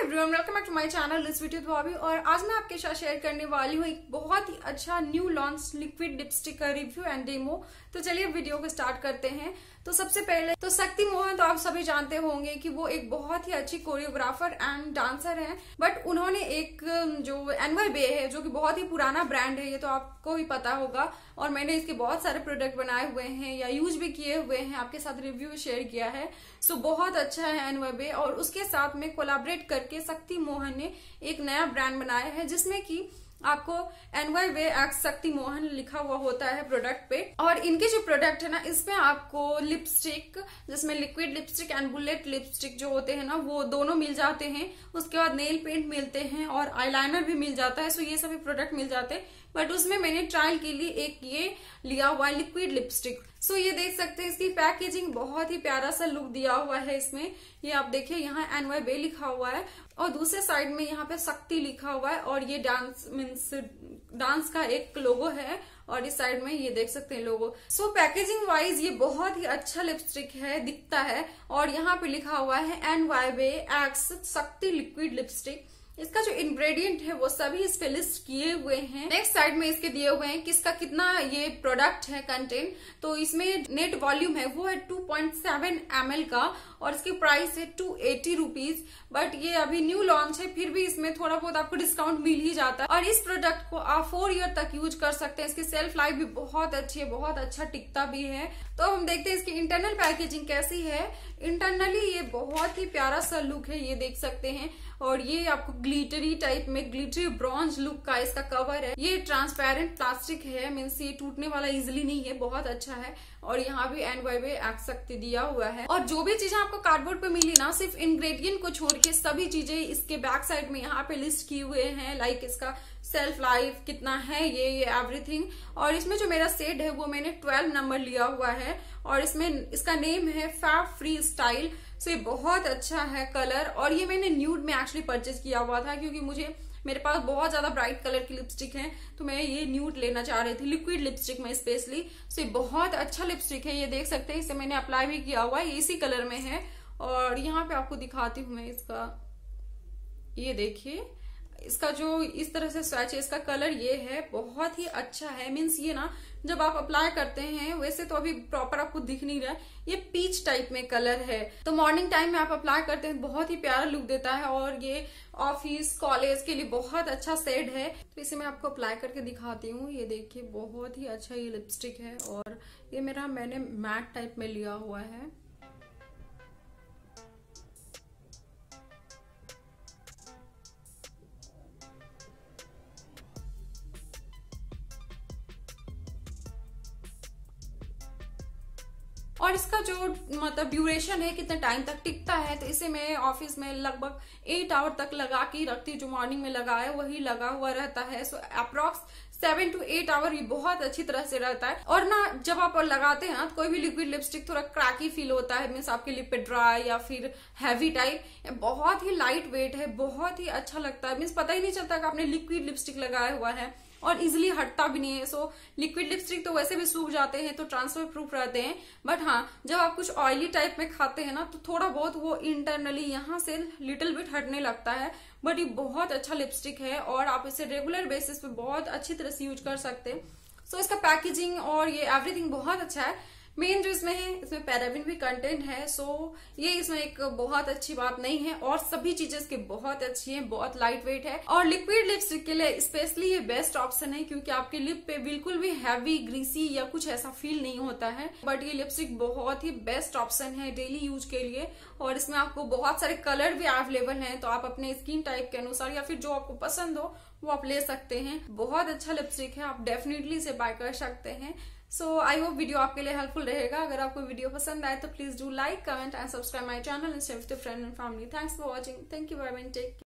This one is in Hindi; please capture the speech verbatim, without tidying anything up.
Everyone, welcome back to my channel beautywithbobby। और आज मैं आपके साथ शेयर करने वाली हूँ एक बहुत ही अच्छा न्यू लॉन्च लिक्विड लिपस्टिक का रिव्यू एंड डेमो। तो चलिए वीडियो को स्टार्ट करते हैं। तो सबसे पहले तो शक्ति मोहन तो आप सभी जानते होंगे कि वो एक बहुत ही अच्छी कोरियोग्राफर एंड डांसर हैं, बट उन्होंने एक जो एनवाई बे है जो कि बहुत ही पुराना ब्रांड है, ये तो आपको ही पता होगा और मैंने इसके बहुत सारे प्रोडक्ट बनाए हुए हैं या यूज भी किए हुए हैं, आपके साथ रिव्यू शेयर किया है। सो बहुत अच्छा है एनवाई बे। और उसके साथ में कोलैबोरेट करके शक्ति मोहन ने एक नया ब्रांड बनाया है जिसमें कि आपको NY Bae x Shakti Mohan लिखा हुआ होता है प्रोडक्ट पे। और इनके जो प्रोडक्ट है ना, इसमें आपको लिपस्टिक जिसमें liquid lipstick and bullet lipstick जो होते हैं ना, वो दोनों मिल जाते हैं। उसके बाद नेल पेंट मिलते हैं और आईलाइनर भी मिल जाता है। सो ये सभी प्रोडक्ट मिल जाते हैं, बट उसमें मैंने ट्रायल के लिए एक ये लिया हुआ है लिक्विड लिपस्टिक। सो ये देख सकते हैं, इसकी पैकेजिंग बहुत ही प्यारा सा लुक दिया हुआ है इसमें। ये आप देखिए, यहाँ एनवाई बे लिखा हुआ है और दूसरे साइड में यहाँ पे शक्ति लिखा हुआ है और ये डांस मीन्स डांस का एक लोगो है और इस साइड में ये देख सकते हैं लोगो। सो पैकेजिंग वाइज ये बहुत ही अच्छा लिपस्टिक है, दिखता है। और यहाँ पे लिखा हुआ है NY Bae x Shakti liquid lipstick. इसका जो इंग्रेडिएंट है वो सभी इस पे लिस्ट किए हुए हैं। नेक्स्ट साइड में इसके दिए हुए हैं किसका कितना ये प्रोडक्ट है कंटेंट। तो इसमें नेट वॉल्यूम है वो है two point seven M L का और इसकी प्राइस है टू एटी रुपीज। बट ये अभी न्यू लॉन्च है, फिर भी इसमें थोड़ा बहुत आपको डिस्काउंट मिल ही जाता है। और इस प्रोडक्ट को आप फोर ईयर तक यूज कर सकते हैं। इसकी सेल्फ लाइफ भी बहुत अच्छी है, बहुत अच्छा टिकता भी है। तो अब हम देखते हैं इसकी इंटरनल पैकेजिंग कैसी है। इंटरनली ये बहुत ही प्यारा सा लुक है, ये देख सकते हैं। और ये आपको ग्लिटरी टाइप में ग्लिटरी ब्रॉन्ज लुक का इसका कवर है। ये ट्रांसपेरेंट प्लास्टिक है, मीन्स ये टूटने वाला इजिली नहीं है, बहुत अच्छा है। और यहाँ भी एनवाई बे एक्स शक्ति दिया हुआ है। और जो भी चीजें आपको कार्डबोर्ड पे मिली ना, सिर्फ इंग्रेडिएंट को छोड़ के सभी चीजें इसके बैक साइड में यहाँ पे लिस्ट की हुए हैं। लाइक इसका सेल्फ लाइफ कितना है, ये ये एवरीथिंग। और इसमें जो मेरा शेड है वो मैंने ट्वेल्व नंबर लिया हुआ है और इसमें इसका नेम है फैब फ्री स्टाइल। सो ये बहुत अच्छा है कलर। और ये मैंने न्यूड में एक्चुअली परचेज किया हुआ था क्योंकि मुझे मेरे पास बहुत ज्यादा ब्राइट कलर की लिपस्टिक है, तो मैं ये न्यूड लेना चाह रही थी लिक्विड लिपस्टिक में स्पेशली। सो ये बहुत अच्छा लिपस्टिक है, ये देख सकते हैं। इसे मैंने अप्लाई भी किया हुआ है, इसी कलर में है। और यहाँ पे आपको दिखाती हूँ मैं इसका, ये देखिए इसका जो इस तरह से स्वैच है, इसका कलर ये है, बहुत ही अच्छा है। मीन्स ये ना जब आप अप्लाई करते हैं, वैसे तो अभी प्रॉपर आपको दिख नहीं रहा है, ये पीच टाइप में कलर है। तो मॉर्निंग टाइम में आप अप्लाई करते हैं, बहुत ही प्यारा लुक देता है और ये ऑफिस कॉलेज के लिए बहुत अच्छा शेड है। तो इसे मैं आपको अप्लाई करके दिखाती हूँ। ये देखिए बहुत ही अच्छा ये लिपस्टिक है और ये मेरा मैंने मैट टाइप में लिया हुआ है। और इसका जो मतलब ड्यूरेशन है, कितने टाइम तक टिकता है, तो इसे मैं ऑफिस में लगभग एट आवर तक लगा के रखती हूँ। जो मॉर्निंग में लगा है वही लगा हुआ रहता है। So approx seven to eight hour ये बहुत अच्छी तरह से रहता है। और ना जब आप लगाते हैं ना, तो कोई भी लिक्विड लिपस्टिक थोड़ा क्रैकी फील होता है, मीन्स आपके लिप पे ड्राई या फिर हैवी टाइप। बहुत ही लाइट वेट है, बहुत ही अच्छा लगता है। मीन्स पता ही नहीं चलता कि आपने लिक्विड लिपस्टिक लगाया हुआ है और इजिली हटता भी नहीं है। सो लिक्विड लिपस्टिक तो वैसे भी सूख जाते हैं, तो ट्रांसफर प्रूफ रहते हैं। बट हाँ, जब आप कुछ ऑयली टाइप में खाते हैं ना, तो थोड़ा बहुत वो इंटरनली यहाँ से लिटिल बिट हटने लगता है। बट ये बहुत अच्छा लिपस्टिक है और आप इसे रेगुलर बेसिस पे बहुत अच्छी तरह से यूज कर सकते हैं। सो इसका पैकेजिंग और ये एवरीथिंग बहुत अच्छा है। मेन जो इसमें है, इसमें पैराबिन भी कंटेंट है। सो ये इसमें एक बहुत अच्छी बात नहीं है और सभी चीजें इसकी बहुत अच्छी हैं, बहुत लाइट वेट है। और लिक्विड लिपस्टिक के लिए स्पेशली ये बेस्ट ऑप्शन है क्योंकि आपके लिप पे बिल्कुल भी हैवी ग्रीसी या कुछ ऐसा फील नहीं होता है। बट ये लिपस्टिक बहुत ही बेस्ट ऑप्शन है डेली यूज के लिए। और इसमें आपको बहुत सारे कलर भी अवेलेबल हैं, तो आप अपने स्किन टाइप के अनुसार या फिर जो आपको पसंद हो वो आप ले सकते हैं। बहुत अच्छा लिपस्टिक है, आप डेफिनेटली इसे बाय कर सकते हैं। सो आई होप वीडियो आपके लिए हेल्पफुल रहेगा। अगर आपको वीडियो पसंद आए तो please do like, comment and subscribe my channel and share with your friend and family. Thanks for watching. Thank you, bye bye, take care.